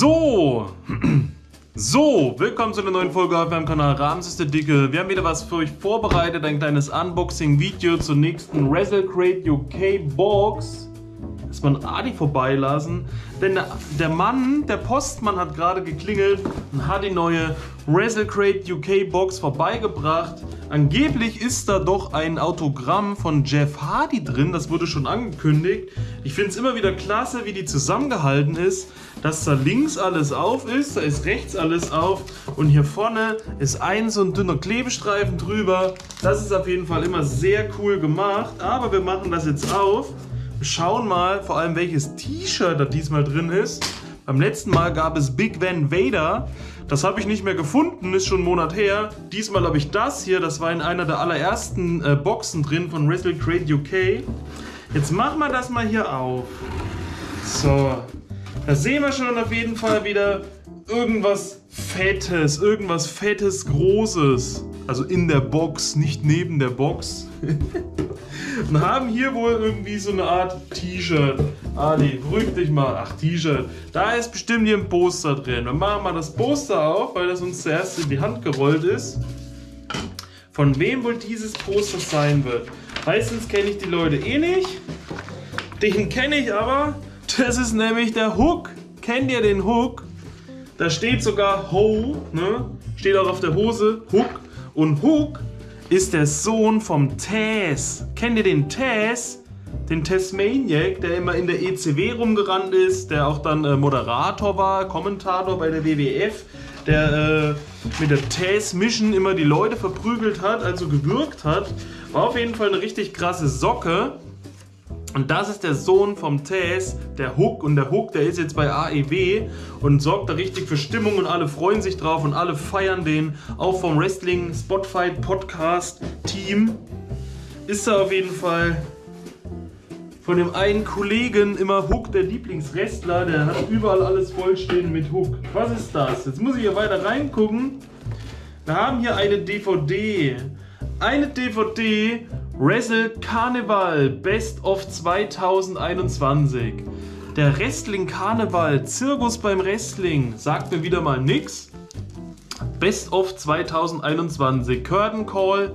So, willkommen zu einer neuen Folge auf meinem Kanal Rams ist der Dicke. Wir haben wieder was für euch vorbereitet, ein kleines Unboxing-Video zur nächsten WrestleCrate UK Box. Erstmal ein Adi vorbeilassen, denn der Mann, der Postmann hat gerade geklingelt und hat die neue WrestleCrate UK Box vorbeigebracht. Angeblich ist da doch ein Autogramm von Jeff Hardy drin, das wurde schon angekündigt. Ich finde es immer wieder klasse, wie die zusammengehalten ist, dass da links alles auf ist, da ist rechts alles auf und hier vorne ist so ein dünner Klebestreifen drüber. Das ist auf jeden Fall immer sehr cool gemacht, aber wir machen das jetzt auf. Wir schauen mal vor allem, welches T-Shirt da diesmal drin ist. Beim letzten Mal gab es Big Van Vader. Das habe ich nicht mehr gefunden, ist schon einen Monat her. Diesmal habe ich das hier, das war in einer der allerersten Boxen drin von WrestleCrate UK. Jetzt machen wir das mal hier auf. So, da sehen wir schon auf jeden Fall wieder irgendwas Fettes, Großes. Also in der Box, nicht neben der Box. Und haben hier wohl irgendwie so eine Art T-Shirt. Ali, beruhig dich mal. Ach, T-Shirt. Da ist bestimmt hier ein Poster drin. Wir machen mal das Poster auf, weil das uns zuerst in die Hand gerollt ist. Von wem wohl dieses Poster sein wird. Meistens kenne ich die Leute eh nicht. Den kenne ich aber. Das ist nämlich der Hook. Kennt ihr den Hook? Da steht sogar Ho, ne? Steht auch auf der Hose, Hook. Und Hook ist der Sohn vom Taz. Kennt ihr den Taz? Den Tasmaniac, der immer in der ECW rumgerannt ist, der auch dann Moderator war, Kommentator bei der WWF, der mit der Taz-Mission immer die Leute verprügelt hat, also gewürgt hat. War auf jeden Fall eine richtig krasse Socke. Und das ist der Sohn vom Taz, der Hook. Und der Hook, der ist jetzt bei AEW und sorgt da richtig für Stimmung und alle freuen sich drauf und alle feiern den. Auch vom Wrestling Spotfight Podcast Team ist er auf jeden Fall von dem einen Kollegen immer Hook, der Lieblingswrestler. Der hat überall alles vollstehen mit Hook. Was ist das? Jetzt muss ich hier weiter reingucken. Wir haben hier eine DVD. Eine DVD Wrestle Carnival Best of 2021. Der Wrestling Carnival, Zirkus beim Wrestling, sagt mir wieder mal nix. Best of 2021. Curtain Call,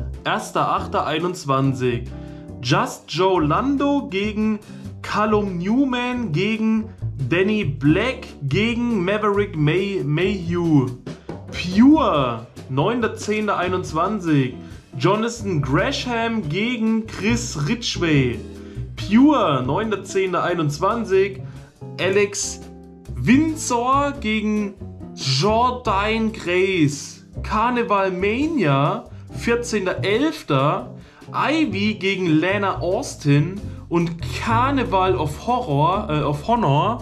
1.8.21. Just Joe Lando gegen Callum Newman gegen Danny Black gegen Maverick Mayhew. Pure, 9.10.21. Jonathan Gresham gegen Chris Ridgway. Pure, 9.10.21. Alex Windsor gegen Jordan Grace. Carnival Mania, 14.11. Ivy gegen Lana Austin. Und Carnival of Honor,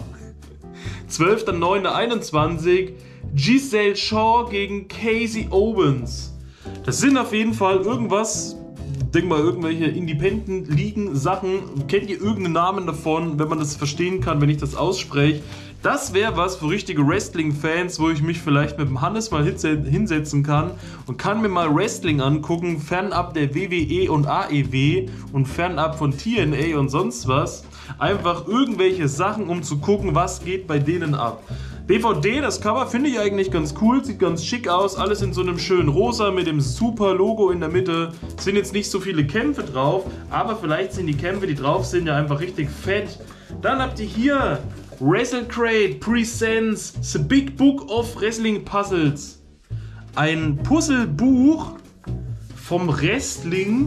12.09.21. Giselle Shaw gegen Casey Owens. Das sind auf jeden Fall irgendwas, denk mal irgendwelche Independent-Ligen-Sachen. Kennt ihr irgendeinen Namen davon, wenn man das verstehen kann, wenn ich das ausspreche? Das wäre was für richtige Wrestling-Fans, wo ich mich vielleicht mit dem Hannes mal hinsetzen kann und kann mir mal Wrestling angucken, fernab der WWE und AEW und fernab von TNA und sonst was. Einfach irgendwelche Sachen, um zu gucken, was geht bei denen ab. DVD, das Cover finde ich eigentlich ganz cool, sieht ganz schick aus, alles in so einem schönen Rosa mit dem super Logo in der Mitte. Es sind jetzt nicht so viele Kämpfe drauf, aber vielleicht sind die Kämpfe, die drauf sind, ja einfach richtig fett. Dann habt ihr hier WrestleCrate Presents The Big Book of Wrestling Puzzles. Ein Puzzlebuch vom Wrestling.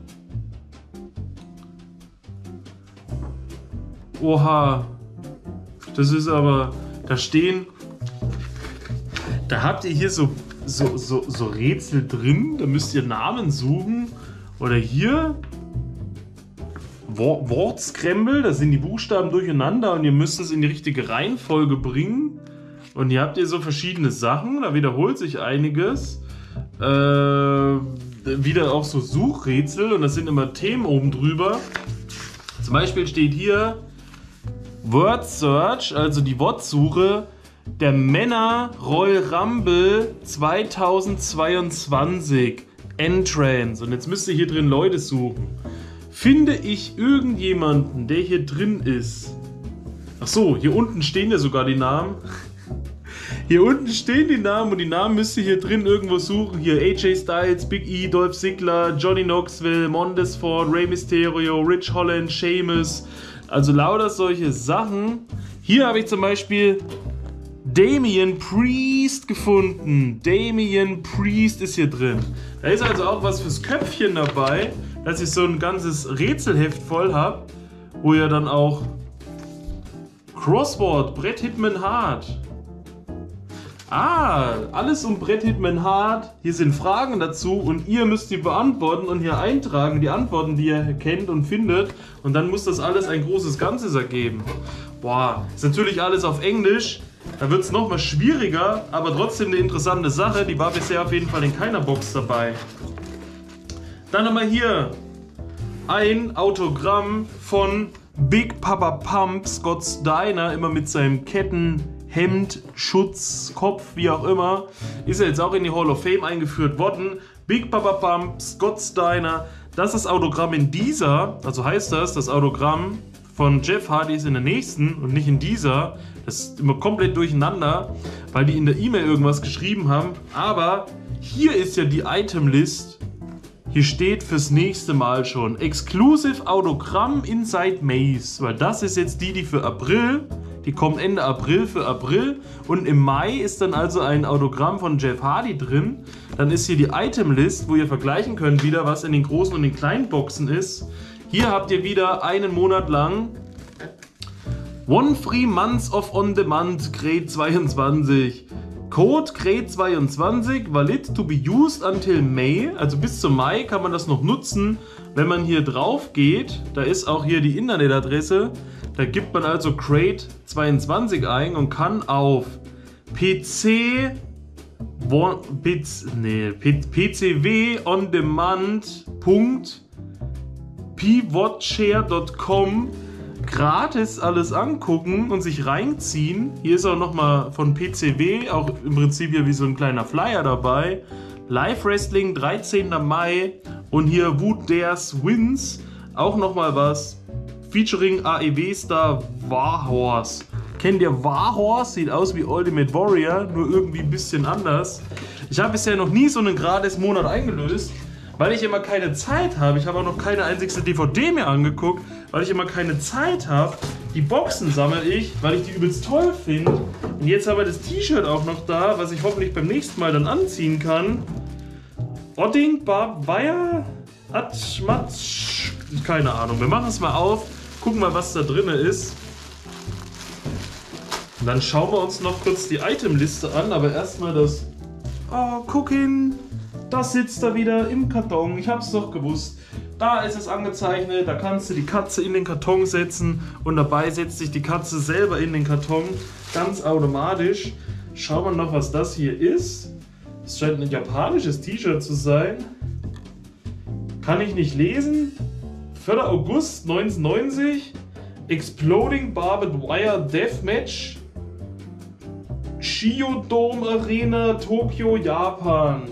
Oha, das ist aber... Da habt ihr hier so Rätsel drin, da müsst ihr Namen suchen. Oder hier Wortscramble, da sind die Buchstaben durcheinander und ihr müsst es in die richtige Reihenfolge bringen. Und hier habt ihr so verschiedene Sachen, da wiederholt sich einiges. Wieder auch so Suchrätsel und das sind immer Themen oben drüber. Zum Beispiel steht hier Word Search, also die Wortsuche der Männer Royal Rumble 2022 Entrance. Und jetzt müsst ihr hier drin Leute suchen. Finde ich irgendjemanden, der hier drin ist? Ach so, hier unten stehen ja sogar die Namen. Hier unten stehen die Namen und die Namen müsst ihr hier drin irgendwo suchen. Hier AJ Styles, Big E, Dolph Ziggler, Johnny Knoxville, Montez-Ford, Rey Mysterio, Rich Holland, Sheamus. Also lauter solche Sachen. Hier habe ich zum Beispiel Damian Priest gefunden. Damian Priest ist hier drin. Da ist also auch was fürs Köpfchen dabei, dass ich so ein ganzes Rätselheft voll habe, wo ihr dann auch Crossword, Bret Hitman Hart. Alles um Bret Hitman Hart. Hier sind Fragen dazu und ihr müsst die beantworten und hier eintragen, die Antworten, die ihr kennt und findet. Und dann muss das alles ein großes Ganzes ergeben. Boah, ist natürlich alles auf Englisch. Da wird es nochmal schwieriger, aber trotzdem eine interessante Sache. Die war bisher auf jeden Fall in keiner Box dabei. Dann haben wir hier ein Autogramm von Big Papa Pump, Scott Steiner, immer mit seinem Kettenhemd, Schutz, Kopf, wie auch immer. Ist er jetzt auch in die Hall of Fame eingeführt worden. Big Papa Pump, Scott Steiner. Das ist das Autogramm in dieser, also heißt das Autogramm von Jeff Hardy ist in der nächsten und nicht in dieser. Das ist immer komplett durcheinander, weil die in der E-Mail irgendwas geschrieben haben. Aber hier ist ja die Itemlist. Hier steht fürs nächste Mal schon Exclusive Autogramm Inside Maze, weil das ist jetzt die für April. Die kommt Ende April für April und im Mai ist dann also ein Autogramm von Jeff Hardy drin. Dann ist hier die Itemlist, wo ihr vergleichen könnt wieder, was in den großen und den kleinen Boxen ist. Hier habt ihr wieder einen Monat lang One Free Months of On Demand Grade 22. Code Grade 22, valid to be used until May. Also bis zum Mai kann man das noch nutzen. Wenn man hier drauf geht, da ist auch hier die Internetadresse. Da gibt man also Grade 22 ein und kann auf pcwondemand.pwatshare.com gratis alles angucken und sich reinziehen. Hier ist auch nochmal von PCW, auch im Prinzip hier wie so ein kleiner Flyer dabei. Live Wrestling, 13. Mai und hier Who Dares Wins, auch nochmal was. Featuring AEW-Star Warhorse. Kennt ihr Warhorse? Sieht aus wie Ultimate Warrior, nur irgendwie ein bisschen anders. Ich habe bisher noch nie so einen Gratis-Monat eingelöst, weil ich immer keine Zeit habe. Ich habe auch noch keine einzigste DVD mehr angeguckt, weil ich immer keine Zeit habe. Die Boxen sammle ich, weil ich die übelst toll finde. Und jetzt haben wir das T-Shirt auch noch da, was ich hoffentlich beim nächsten Mal dann anziehen kann. Odding, Barbwire, Atschmatsch, keine Ahnung. Wir machen es mal auf, gucken mal, was da drin ist. Und dann schauen wir uns noch kurz die Itemliste an, aber erstmal das... Oh, guck hin! Das sitzt da wieder im Karton. Ich hab's doch gewusst. Da ist es angezeichnet, da kannst du die Katze in den Karton setzen und dabei setzt sich die Katze selber in den Karton. Ganz automatisch. Schauen wir noch, was das hier ist. Es scheint ein japanisches T-Shirt zu sein. Kann ich nicht lesen. 4. August 1990. Exploding Barbed Wire Deathmatch. Shiodome Arena, Tokio, Japan.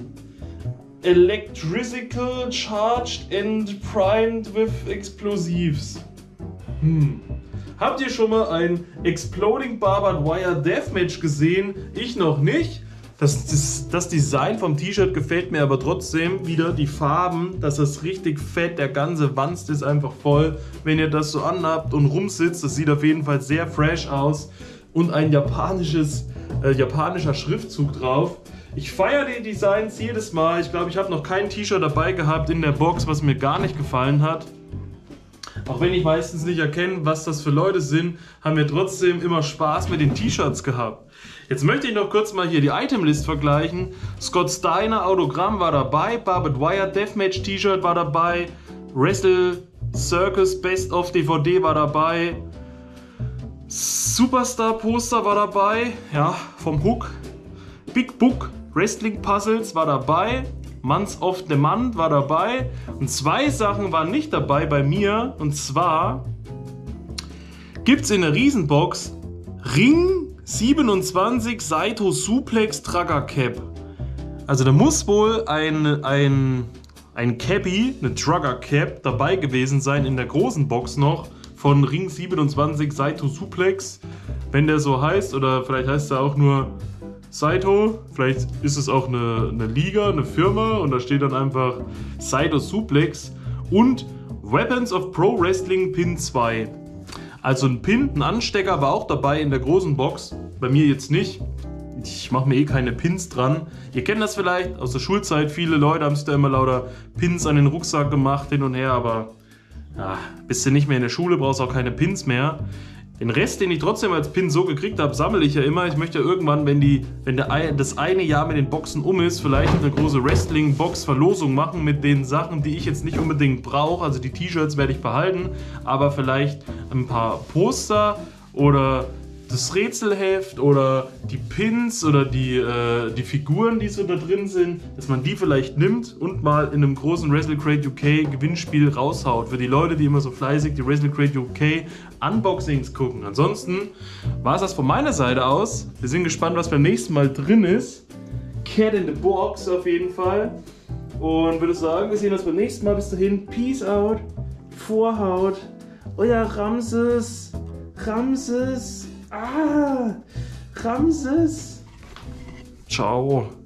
Electrical charged and primed with explosives. Habt ihr schon mal ein Exploding Barbed Wire Deathmatch gesehen? Ich noch nicht. Das Design vom T-Shirt gefällt mir aber trotzdem wieder. Die Farben, das ist richtig fett. Der ganze Wanst ist einfach voll. Wenn ihr das so anhabt und rumsitzt, das sieht auf jeden Fall sehr fresh aus. Und ein japanischer Schriftzug drauf. Ich feiere die Designs jedes Mal. Ich glaube, ich habe noch kein T-Shirt dabei gehabt in der Box, was mir gar nicht gefallen hat. Auch wenn ich meistens nicht erkenne, was das für Leute sind, haben wir trotzdem immer Spaß mit den T-Shirts gehabt. Jetzt möchte ich noch kurz mal hier die Itemlist vergleichen. Scott Steiner Autogramm war dabei, Barbed Wire Deathmatch T-Shirt war dabei, Wrestle Circus Best of DVD war dabei, Superstar Poster war dabei, ja, vom Hook, Big Book Wrestling Puzzles war dabei, Months of Demand war dabei und zwei Sachen waren nicht dabei bei mir, und zwar gibt es in der Riesenbox Ring 27 Saito Suplex Tracker Cap. Also da muss wohl ein Cappy, eine Tracker Cap dabei gewesen sein in der großen Box noch von Ring 27 Saito Suplex, wenn der so heißt, oder vielleicht heißt er auch nur Saito, vielleicht ist es auch eine Liga, eine Firma und da steht dann einfach Saito Suplex und Weapons of Pro Wrestling Pin 2. Also ein Pin, ein Anstecker war auch dabei in der großen Box, bei mir jetzt nicht. Ich mache mir eh keine Pins dran. Ihr kennt das vielleicht aus der Schulzeit, viele Leute haben sich da immer lauter Pins an den Rucksack gemacht, hin und her, aber ja, bist du nicht mehr in der Schule, brauchst auch keine Pins mehr. Den Rest, den ich trotzdem als Pin so gekriegt habe, sammle ich ja immer. Ich möchte ja irgendwann, wenn das eine Jahr mit den Boxen um ist, vielleicht eine große Wrestling-Box-Verlosung machen mit den Sachen, die ich jetzt nicht unbedingt brauche. Also die T-Shirts werde ich behalten, aber vielleicht ein paar Poster oder das Rätselheft oder die Pins oder die Figuren, die so da drin sind, dass man die vielleicht nimmt und mal in einem großen WrestleCrate UK Gewinnspiel raushaut. Für die Leute, die immer so fleißig die WrestleCrate UK Unboxings gucken. Ansonsten war es das von meiner Seite aus. Wir sind gespannt, was beim nächsten Mal drin ist. Cat in the Box auf jeden Fall. Und würde sagen, wir sehen uns beim nächsten Mal. Bis dahin, Peace out, Vorhaut, euer Ramses. Ramses. Ramses. Ciao.